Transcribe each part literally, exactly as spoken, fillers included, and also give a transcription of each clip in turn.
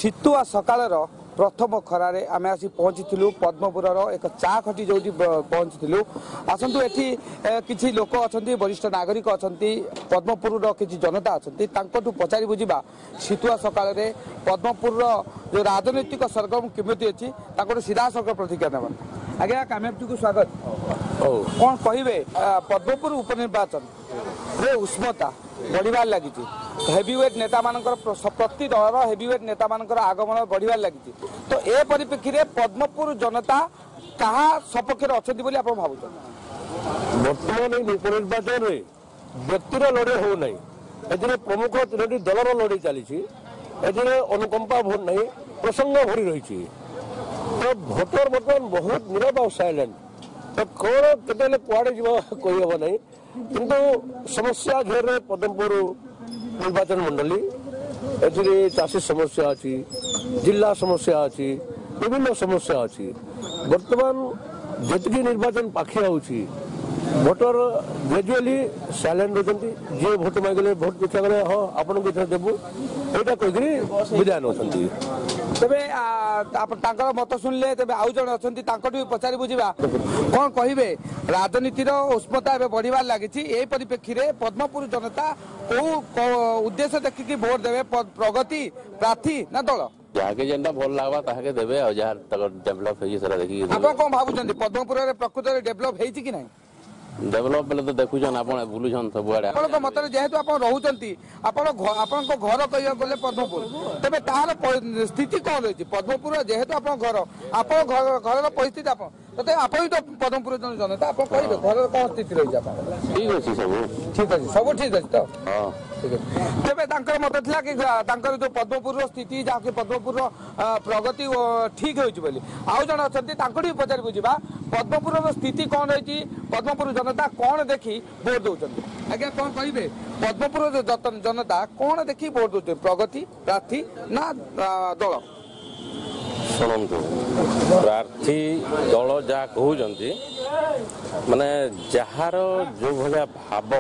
शीतुआ सकाळ प्रथम खरारे आम आसी पहुँचीलु पद्मपुर एक चा खटी जो पहुँचीलु आसतु एठी किछि लोक अच्छा वरिष्ठ नागरिक अच्छा पद्मपुर किछि जनता अच्छा पचारि बुझा शीतुआ सकाळ पद्मपुर जो राजनैतिक सरगम केमिति अच्छी सीधा सड़क प्रतिक्रिया ना आज्ञा कामयाबी को स्वागत कौन कहे पद्मपुर उपनिर्वाचन रे उष्मता बढ़िबार लगी हेवीवेट नेता मानकर प्रति दलर हेवीवेट नेता मानकर आगमन बढ़िबार लगी तो ए परिप्रेक्षी में पद्मपुर जनता कहा सपक्ष अच्छा बोली आप भावुं बर्तमान उपनिर्वाचन में व्यक्तिर लड़े हो ना ए प्रमुख तीनो दलर लड़े चली अनुकंपा भोट नहीं प्रसंग भरी रही तो भोटर बर्तमान बहुत नीरव और साइलेंट तो कौन के कुआड़े जीव कहीहब ना किंतु समस्या घेर पद्मपुर निर्वाचन मंडली ए चाषी समस्या अच्छी जिला समस्या अच्छी विभिन्न समस्या अच्छी बर्तमान जी निर्वाचन पाखी आउची भोटर ग्रेजुअली साइलेंट रहते जी भोट मांगे भोट देखा गले हाँ आपन को देवु यहाँ कहीकि बुझा नौ तेरे मत शुणिले तेज आउ जन अच्छा पचारि बुझा कौन कहे राजनीतिर उष्मता बढ़िबार लगी यही परिप्रेक्षी में पद्मपुर जनता कौ उद्देश्य देखिकी भोट देवे प्रगति प्रार्थी ना दल जहाँके जेनटा भल लगवा ताके देबे और जहाँ डेवलप होई सेरा देखि आप कौन भावुं पद्मपुर में प्रकृत डेवलप होई कि नहीं डेवलप बेले तो देखुछन आपण बुलुछन सब आड़े आपन मत जेहेतु आप रहउचंती आपण आपण घर कहिया गले पद्मपुर तबे तार स्थिति कौन रही पद्मपुर जेहेतु आप घर आप घर परिस्थिति आप तते आप तो पद्मपुर जनता आप कहिबे घर कौन स्थिति रही ठीक अछि सब ठीक अछि सब ठीक अछि तो हां तेरे मत था कि जो पद्मपुर स्थिति जहाँ पद्मपुर प्रगति ठीक होली आउ जन अच्छा पचारि बुझा पद्मपुर स्थिति कौन रही पद्मपुर जनता कौन देखी भोट दौरान आज्ञा कौन कहे पद्मपुर जनता कौन देखी भोट दौरान प्रगति प्रार्थी ना दल शुणु प्रार्थी दल जहाँ कहते माने जार जो भाया भाव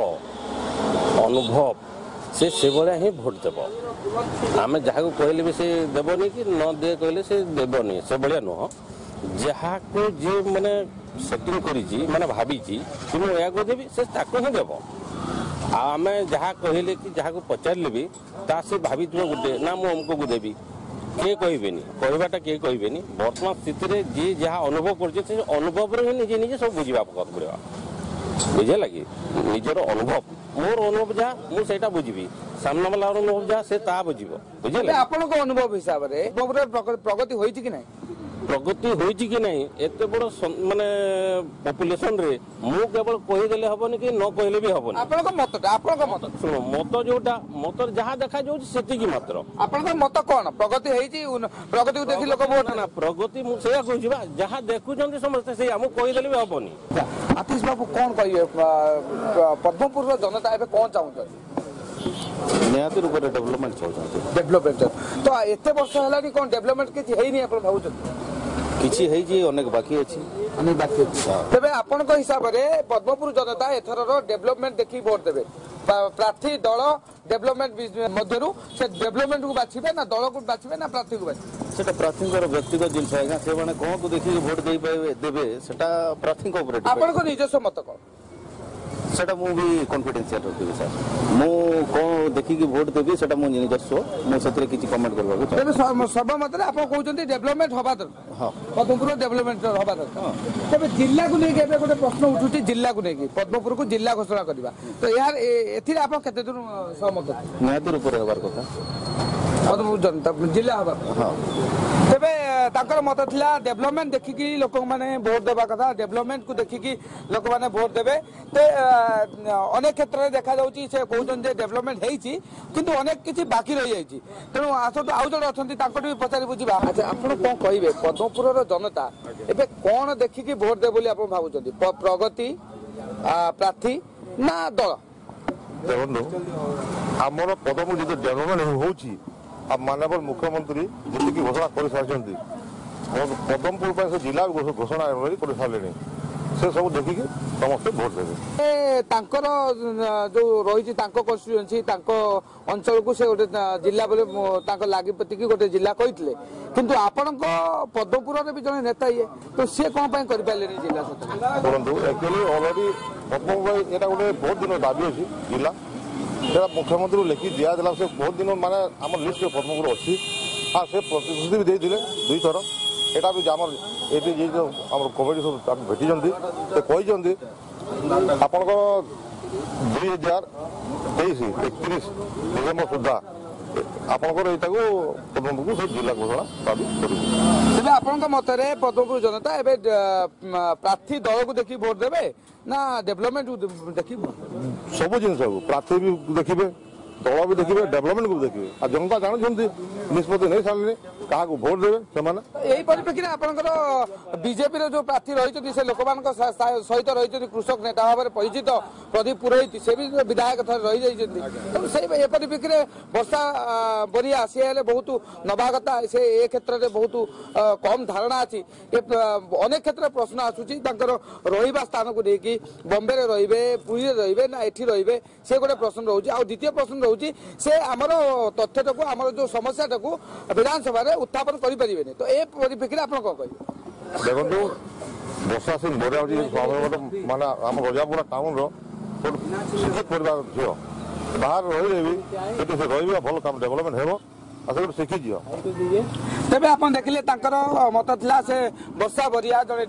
अनुभव से से भाया ही भोट देव आम जहाँ को कहले भी से देवनी कि न दे कहले से देवनी से भाया नुह जहाँ को जी मैंने सेटिंग करी माने भाभी कि मुझे को देवी से ही देव आम जहाँ कहले कि जहाँ को पचारे भी ता से भाभी तुम गोटे ना मुझे अमको को देवी किए कहबेनी कहवाटा किए कहबेनी वर्तमान स्थिति में जी जहाँ अनुभव कर अनुभव ही निजे निजे सब बुझा पड़ा बुझे लगे निजर अनुभव मोर अनुभव जहाँ मुझे बुझी सामना वाला अनुभव जहाँ से बुझे बुझे आपन अनुभव हिसाब से प्रगति होई कि नहीं प्रगति होई कि नहीं एत बड़ माने पॉपुलेशन रे मु केवल कहीदेले हबनी कि न कहले भी हबनी आपन मत आपन मत सुनो मत जोटा मत जहाँ देखा जाऊ सेतिकी मात्र आपन मत कौन प्रगति होई प्रगति को देखि लोक वोट ना प्रगति मु सेया कहूची बा जहाँ देखुचंती समस्त से हमु कहीदेले भी हबनी आतिश बाबू कौन कहिए पद्मपुर रो जनता एबे कौन चाहूछन निहाती रूप से डेवलपमेंट चाहते डेवलपमेंट तो एते वर्ष हलानी कौन डेवलपमेंट किछि हेई नै आपण भाबुछन किछि हेई जे अनेक बाकी अछि अनेक बाकी अछि तबे आपण को हिसाब रे पद्मपुर जनता एथर रो डेवलपमेंट देखि वोट देबे प्रार्थी दल डेवलपमेंट मध्यरु से डेवलपमेंट को बाछिबे ना दल को बाछिबे ना प्रार्थी को बाछिबे सेटा प्रार्थी को व्यक्तिगत जिनस है से माने कोन को देखि वोट देई पाए देबे सेटा प्रार्थी को ऊपर आपण को निजस्व मत को सेटा मु भी कॉन्फिडेंशियल रखबी सर मु कोन देखि कि वोट देबी सेटा मु निजस्व मु सतरे किछि कमेंट करबा को तबे सर्वमत रे आपण कहउचंती डेवलपमेंट होबा दरकार हां पद्मपुर डेवलपमेंट होबा दरकार तबे जिल्ला को लेके एबे गोटे प्रश्न उठुची जिल्ला को लेके पद्मपुर को जिल्ला घोषणा करबा तो यार एथिरे आपण केते दूर सहमत निहाती ऊपर हेबार कथा पद्मपुर जनता जिला होबा हां तबे ताकर मत थिला डेवलपमेंट देखिकी लोक माने वोट देबा कथा डेवलपमेंट को देखिकी लोक माने वोट देबे ते अनेक क्षेत्र में देखा जाउची से कहउचन जे डेवलपमेंट हेइची किंतु अनेक किछि बाकी रहि जाइची तेनु आसो आउ जण अछंती ताकटो भी पचारि बुझिबा अच्छा आपण कोन कहिबे पद्मपुर रो जनता एबे कोन देखिकी वोट दे बोली आपण भाबुचंती प्रगति प्रार्थी ना दल देखो आमर पद्मपुर जो डेवलपमेंट होउची अब माननीय मुख्यमंत्री जी घोषणा कर सारी पद्मपुर जिला घोषणा कर सारे से सब देखिए ସମସ୍ତେ ଭୋଟ ଦେବେ। ତାଙ୍କର ଯୋଉ ରହିଛି ତାଙ୍କ କନଷ୍ଟିଟ୍ୟୁଏନ୍ସି ତାଙ୍କ ଅଞ୍ଚଳକୁ ସେ ଗୋଟେ ଜିଲ୍ଲା ବୋଲି ତାଙ୍କ ଲାଗିପତିକି ଗୋଟେ ଜିଲ୍ଲା କହିଥିଲେ, କିନ୍ତୁ ଆପଣଙ୍କ ପଦ୍ମପୁରରେ ବି ଜଣେ ନେତା ଇଏ ତ ସିଏ କ'ଣ ପାଇଁ କରିପାରିଲେନି ଜିଲ୍ଲା ସହିତ? ଶୁଣନ୍ତୁ, ଆକ୍ଚୁଆଲି ଅଲରେଡି ପଦ୍ମପୁର ଏଇଟା ଗୋଟେ ବହୁତ ଦିନ ଦାବି ଅଛି ଜିଲ୍ଲା, ସେଟା ମୁଖ୍ୟମନ୍ତ୍ରୀଙ୍କୁ ଲେଖି ଦିଆଦେଲା। ସେ ବହୁତ ଦିନ ମାନେ ଆମର ଲିଷ୍ଟରେ ପଦ୍ମପୁର ଅଛି, ଆଉ ସେ ପ୍ରତିଶ୍ରୁତି ବି ଦେଇଥିଲେ ଦୁଇଥର। ଏଇଟା ବି ଆମର ଏଠି ଯେ ଆମର କମିଟି ସବୁ ଭେଟିଛନ୍ତି, ସେ କହିଛନ୍ତି ଆପଣଙ୍କର ଦୁଇ ହଜାର ତେଇଶ ଏକତିରିଶ ଡିସେମ୍ବର ସୁଦ୍ଧା ଆପଣଙ୍କର ଏଇଟାକୁ ପଦ୍ମପୁରକୁ ସେ ଜିଲ୍ଲା ଘୋଷଣା ଦାବି କରିବୁ। ତେବେ ଆପଣଙ୍କ ମତରେ ପଦ୍ମପୁର ଜନତା ଏବେ ପ୍ରାର୍ଥୀ ଦଳକୁ ଦେଖି ଭୋଟ ଦେବେ ନା ଡେଭଲପମେଣ୍ଟକୁ ଦେଖି ଭୋଟ ଦେବେ? ସବୁ ଜିନିଷକୁ ପ୍ରାର୍ଥୀ ବି ଦେଖିବେ, ଦଳ ବି ଦେଖିବେ, ଡେଭଲପମେଣ୍ଟକୁ ଦେଖିବେ। ଆଉ ଜନତା ଜାଣୁଛନ୍ତି ନିଷ୍ପତ୍ତି ନେଇ ସାରିଲେଣି କାହାକୁ ଭୋଟ ଦେବେ ସେମାନେ। ଏହି ପରିପ୍ରେକ୍ଷୀରେ ଆପଣଙ୍କର ବିଜେପିର ଯୋଉ ପ୍ରାର୍ଥୀ ରହିଛନ୍ତି ସେ ଲୋକମାନଙ୍କ ସହିତ ରହିଛନ୍ତି, କୃଷକ ନେତା ଭାବରେ ପରିଚିତ ପ୍ରଦୀପ ପୁରୋହିତ, ସେ ବି ବିଧାୟକ ଥରେ ରହିଯାଇଛନ୍ତି। ତେଣୁ ସେଇ ଏ ପରିପ୍ରେକ୍ଷୀରେ ବର୍ଷା ବରିଆ ସିଏ ହେଲେ ବହୁତ ନବାଗତା, ସେ ଏ କ୍ଷେତ୍ରରେ ବହୁତ କମ୍ ଧାରଣା ଅଛି। ଅନେକ କ୍ଷେତ୍ରରେ ପ୍ରଶ୍ନ ଆସୁଛି ତାଙ୍କର ରହିବା ସ୍ଥାନକୁ ନେଇକି, ବମ୍ବେରେ ରହିବେ, ପୁରୀରେ ରହିବେ ନା ଏଠି ରହିବେ, ସେ ଗୋଟେ ପ୍ରଶ୍ନ ରହୁଛି। ଆଉ ଦ୍ୱିତୀୟ ପ୍ରଶ୍ନ ରହୁଛି ସେ ଆମର ତଥ୍ୟଟାକୁ ଆମର ଯୋଉ ସମସ୍ୟାଟାକୁ ବିଧାନସଭାରେ ଉତ୍ଥାପନ କରିପାରିବେନି। ତ ଏ ପରିପ୍ରେକ୍ଷୀରେ ଆପଣ କ'ଣ କହିବେ? ଦେଖନ୍ତୁ, ବର୍ଷା ସିଂ ବଢ଼ିଆ ହେଉଛି ମାନେ ଆମ ରଜାପୁରା ଟାଉନର ଶିକ୍ଷିତ ପରିବାର ଝିଅ, ବାହାରେ ରହିଲେ ବି ସେଠି ସେ ରହିବେ, ଭଲ କାମ ଡେଭଲପମେଣ୍ଟ ହେବ, ଆଉ ସେ ଗୋଟେ ଶିଖିଯିବ। ତେବେ ଆପଣ ଦେଖିଲେ ତାଙ୍କର ମତ ଥିଲା ସେ ବର୍ଷା ବରିଆ ଜଣେ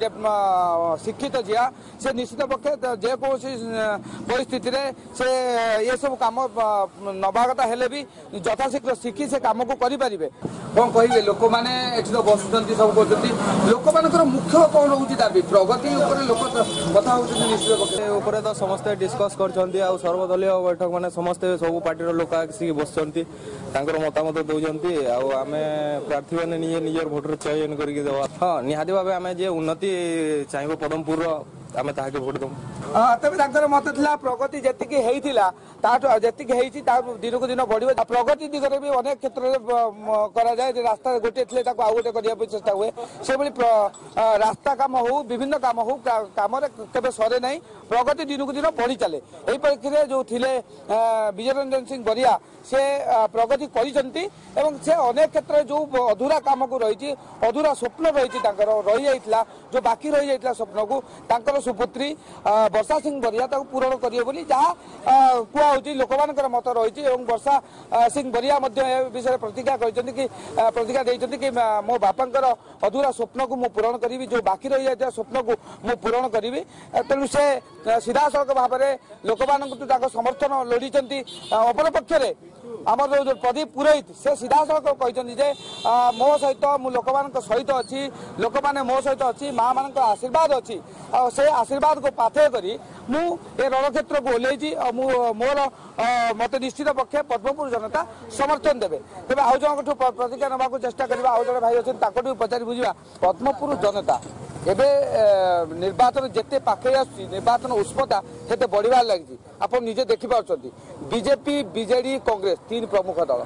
ଶିକ୍ଷିତ ଝିଅ, ସେ ନିଶ୍ଚିତ ପକ୍ଷେ ଯେକୌଣସି ପରିସ୍ଥିତିରେ ସେ ଏସବୁ କାମ ନବାଗତା ହେଲେ ବି ଯଥାଶୀଘ୍ର ଶିଖି ସେ କାମକୁ କରିପାରିବେ। କ'ଣ କହିବେ ଲୋକମାନେ ଏଠି ତ ବସୁଛନ୍ତି ସବୁ କରୁଛନ୍ତି, ଲୋକମାନଙ୍କର ମୁଖ୍ୟ କ'ଣ ରହୁଛି ଦାବି? ପ୍ରଗତି ଉପରେ ଲୋକ କଥା ହେଉଛନ୍ତି ନିଶ୍ଚିତ ପକ୍ଷେ ଉପରେ ତ ସମସ୍ତେ ଡିସ୍କସ୍ କରିଛନ୍ତି, ଆଉ ସର୍ବଦଳୀୟ ବୈଠକ ମାନେ ସମସ୍ତେ ସବୁ ପାର୍ଟିର ଲୋକ ଆସିକି ବସିଛନ୍ତି, ତାଙ୍କର ମତାମତ ଦେଉଛନ୍ତି, ଆଉ ଆମେ ପ୍ରାର୍ଥୀ ମାନେ ନିଜେ ନିଜର ଭୋଟର ଚୟନ କରିକି ଦେବା। ହଁ, ନିହାତି ଭାବେ ଆମେ ଯେ ଉନ୍ନତି ଚାହିଁବ ପଦ୍ମପୁରର ଆମେ ତାହାକେ ଭୋଟ ଦେବୁ। ତେବେ ତାଙ୍କର ମତ ଥିଲା ପ୍ରଗତି ଯେତିକି ହେଇଥିଲା ତାଠୁ ଯେତିକି ହେଇଛି ତା ଦିନକୁ ଦିନ ବଢିବ। ପ୍ରଗତି ଦିଗରେ ବି ଅନେକ କ୍ଷେତ୍ରରେ କରାଯାଏ, ରାସ୍ତା ଗୋଟିଏ ଥିଲେ ତାକୁ ଆଉ ଗୋଟେ କରିବା ପାଇଁ ଚେଷ୍ଟା ହୁଏ। ସେଭଳି ରାସ୍ତା କାମ ହଉ, ବିଭିନ୍ନ କାମ ହଉ, କାମରେ କେବେ ସରେ ନାହିଁ, ପ୍ରଗତି ଦିନକୁ ଦିନ ବଢି ଚାଲେ। ଏହି ପରିପ୍ରେକ୍ଷୀରେ ଯୋଉ ଥିଲେ ବିଜୟ ରଞ୍ଜନ ସିଂ ବରିଆ, ସେ ପ୍ରଗତି କରିଛନ୍ତି ଏବଂ ସେ ଅନେକ କ୍ଷେତ୍ରରେ ଯୋଉ ଅଧୁରା କାମକୁ ରହିଛି, ଅଧୁରା ସ୍ୱପ୍ନ ରହିଛି ତାଙ୍କର ରହିଯାଇଥିଲା, ଯୋଉ ବାକି ରହିଯାଇଥିଲା ସ୍ୱପ୍ନକୁ ତାଙ୍କର ସୁପୁତ୍ରୀ ବର୍ଷା ସିଂ ବରିଆ ତାକୁ ପୂରଣ କରିବେ ବୋଲି ଯାହା କୁହାହଉଛି, ଲୋକମାନଙ୍କର ମତ ରହିଛି। ଏବଂ ବର୍ଷା ସିଂ ବରିଆ ମଧ୍ୟ ଏ ବିଷୟରେ ପ୍ରତିଜ୍ଞା କରିଛନ୍ତି କି ପ୍ରତିଜ୍ଞା ଦେଇଛନ୍ତି କି ମୋ ବାପାଙ୍କର ଅଧୁରା ସ୍ୱପ୍ନକୁ ମୁଁ ପୂରଣ କରିବି, ଯୋଉ ବାକି ରହିଯାଇଥିବା ସ୍ୱପ୍ନକୁ ମୁଁ ପୂରଣ କରିବି। ତେଣୁ ସେ ସିଧାସଳଖ ଭାବରେ ଲୋକମାନଙ୍କୁ ତାଙ୍କ ସମର୍ଥନ ଲୋଡ଼ିଛନ୍ତି। ଅପରପକ୍ଷରେ ଆମର ଯୋଉ ପ୍ରଦୀପ ପୁରୋହିତ, ସେ ସିଧାସଳଖ କହିଛନ୍ତି ଯେ ମୋ ସହିତ ମୁଁ ଲୋକମାନଙ୍କ ସହିତ ଅଛି, ଲୋକମାନେ ମୋ ସହିତ ଅଛି, ମା ମାନଙ୍କ ଆଶୀର୍ବାଦ ଅଛି, ଆଉ ସେ ଆଶୀର୍ବାଦକୁ ପାଥେୟ କରି ମୁଁ ଏ ରଣକ୍ଷେତ୍ରକୁ ଓହ୍ଲେଇଛି। ଆଉ ମୁଁ ମୋର ମତେ ନିଶ୍ଚିତ ପକ୍ଷେ ପଦ୍ମପୁର ଜନତା ସମର୍ଥନ ଦେବେ। ତେବେ ଆଉ ଜଣଙ୍କଠୁ ପ୍ରତିକ୍ରିୟା ନେବାକୁ ଚେଷ୍ଟା କରିବା, ଆଉ ଜଣେ ଭାଇ ଅଛନ୍ତି ତାଙ୍କଠୁ ପଚାରି ବୁଝିବା। ପଦ୍ମପୁର ଜନତା ଏବେ ନିର୍ବାଚନ ଯେତେ ପାଖେଇ ଆସୁଛି, ନିର୍ବାଚନ ଉଷ୍ମତା ସେତେ ବଢିବାରେ ଲାଗିଛି। ଆପଣ ନିଜେ ଦେଖିପାରୁଛନ୍ତି ବିଜେପି, ବିଜେଡି, କଂଗ୍ରେସ ତିନି ପ୍ରମୁଖ ଦଳ।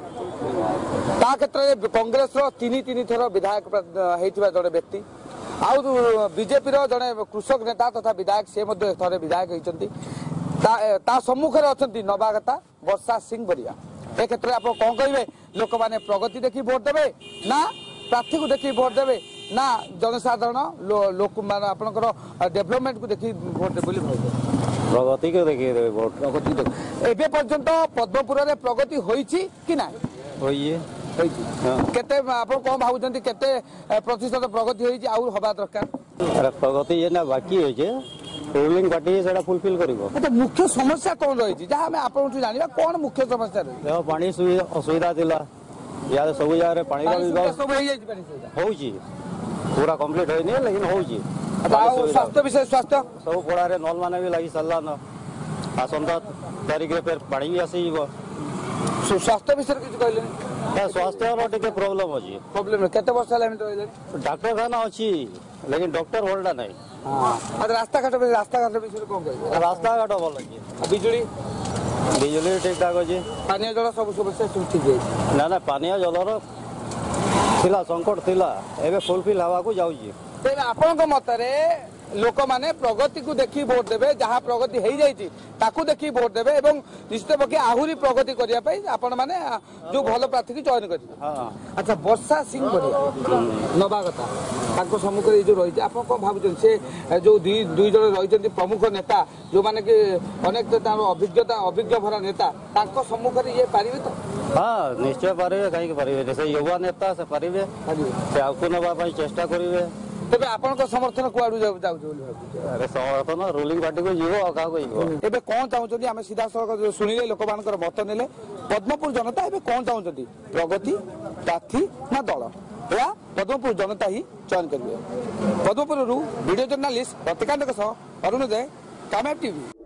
ତା କ୍ଷେତ୍ରରେ କଂଗ୍ରେସର ତିନି ତିନି ଥର ବିଧାୟକ ହେଇଥିବା ଜଣେ ବ୍ୟକ୍ତି, ଆଉ ବିଜେପିର ଜଣେ କୃଷକ ନେତା ତଥା ବିଧାୟକ, ସେ ମଧ୍ୟ ଥରେ ବିଧାୟକ ହେଇଛନ୍ତି। ତା ସମ୍ମୁଖରେ ଅଛନ୍ତି ନବାଗତା ବର୍ଷା ସିଂ ବରିଆ। ଏ କ୍ଷେତ୍ରରେ ଆପଣ କ'ଣ କହିବେ? ଲୋକମାନେ ପ୍ରଗତି ଦେଖି ଭୋଟ ଦେବେ ନା ପ୍ରାର୍ଥୀକୁ ଦେଖି ଭୋଟ ଦେବେ ନା ଜନସାଧାରଣ ଲୋକ ମାନେ ଆପଣଙ୍କର ଡେଭଲପମେଣ୍ଟକୁ ଦେଖି ଭୋଟ ଦେବେ ବୋଲି ଭାବିବେ? ପ୍ରଗତିକୁ ଦେଖି ଦେବେ ଭୋଟ। ପ୍ରଗତି ଏବେ ପର୍ଯ୍ୟନ୍ତ ପଦ୍ମପୁରରେ ପ୍ରଗତି ହୋଇଛି କି ନାହିଁ? ହୋଇଛି। କେତେ ଆପଣ କ'ଣ ଭାବୁଛନ୍ତି କେତେ ପ୍ରତିଶତ ପ୍ରଗତି ହେଇଛି, ଆଉ ହବା ଦରକାର? ପ୍ରଗତି ଯେନା ବାକି ଅଛି ରୁଲିଂ ପାର୍ଟି ସେଟା ଫୁଲଫିଲ୍ କରିବ। ମୁଖ୍ୟ ସମସ୍ୟା କ'ଣ ରହିଛି ଯାହା ଆମେ ଆପଣଙ୍କଠୁ ଜାଣିବା? କ'ଣ ମୁଖ୍ୟ ସମସ୍ୟା ରହିଛି? ଦେଖ, ପାଣି ଅସୁବିଧା ଥିଲା, ଇଆଡେ ସବୁ ଜାଗାରେ ପାଣିର ସବୁ ହେଇଯାଇଛି, ପାଣି ସୁବିଧା ହଉଛି, ପୁରା କମ୍ପ୍ଲିଟ୍ ହେଇନି ଲେକିନ ହଉଛି। ଆଉ ସ୍ୱାସ୍ଥ୍ୟ ବିଷୟ, ସ୍ୱାସ୍ଥ୍ୟ ସବୁ ପଡ଼ାରେ ନଲ୍ ମାନେ ବି ଲାଗି ସାରିଲାନ, ଆସନ୍ତା ତାରିଖରେ ଫେର ପାଣି ବି ଆସିଯିବ। ସ୍ୱାସ୍ଥ୍ୟ ବିଷୟରେ କିଛି କହିଲେନି? ସ୍ୱାସ୍ଥ୍ୟର ଟିକେ ପ୍ରୋବ୍ଲେମ୍ ଅଛି। ପ୍ରୋବ୍ଲେମ୍ କେତେ ବର୍ଷ ହେଲା ଏମିତି ରହିଲେଣି? ଡାକ୍ତରଖାନା ଅଛି ଲେକିନ ଡକ୍ଟର ଭଲଟା ନାହିଁ। ରାସ୍ତାଘାଟ ରାସ୍ତାଘାଟ ବିଷୟରେ କ'ଣ କହିବେ? ରାସ୍ତାଘାଟ ଭଲ ଅଛି। ବିଜୁଳି ବିଜୁଳି ଠିକ୍ ଠାକ୍ ଅଛି। ପାନୀୟ ଜଳ ସବୁ ସମସ୍ୟା ସବୁ ଠିକ୍ ହେଇଛି? ନା ନା, ପାନୀୟ ଜଳର ଥିଲା ସଙ୍କଟ ଥିଲା, ଏବେ ଫୁଲଫିଲ୍ ହେବାକୁ ଯାଉଛି। ତେବେ ଆପଣଙ୍କ ମତରେ लोक मैंने प्रगति को देखी भोट देवे जहाँ प्रगति हो जाइए ताकू देखी भोट देवे एवं निश्चित पक्षे आहरी प्रगति करने आपण मैंने जो भल प्रार्थी की चयन करेंगे। अच्छा वर्षा सिंह बढ़िया नवा कथा सम्मुख जो रही आप कौन भावुं से जो दुई जन रही प्रमुख नेता जो मैंने कि अनेक अभिज्ञता अभिज्ञ भरा नेता सम्मुख ये पारे तो हाँ निश्चय पारे कहीं पारे से युवा नेता से पारे से आगू नवा चेष्टा करेंगे तेज आपण समर्थन कुआड़ अरे समर्थन रूलिंग पार्टी को जीव क्या एबे कौन चाहते आम सीधा सड़क शुणिले लोक मान मत ने पद्मपुर जनता एबे कौन चाहते प्रगति प्रार्थी ना दल या पद्मपुर जनता ही चयन करेंगे। पद्मपुर वीडियो जर्नालीस्ट रतिकांत अरुण दे कामयाब टीवी।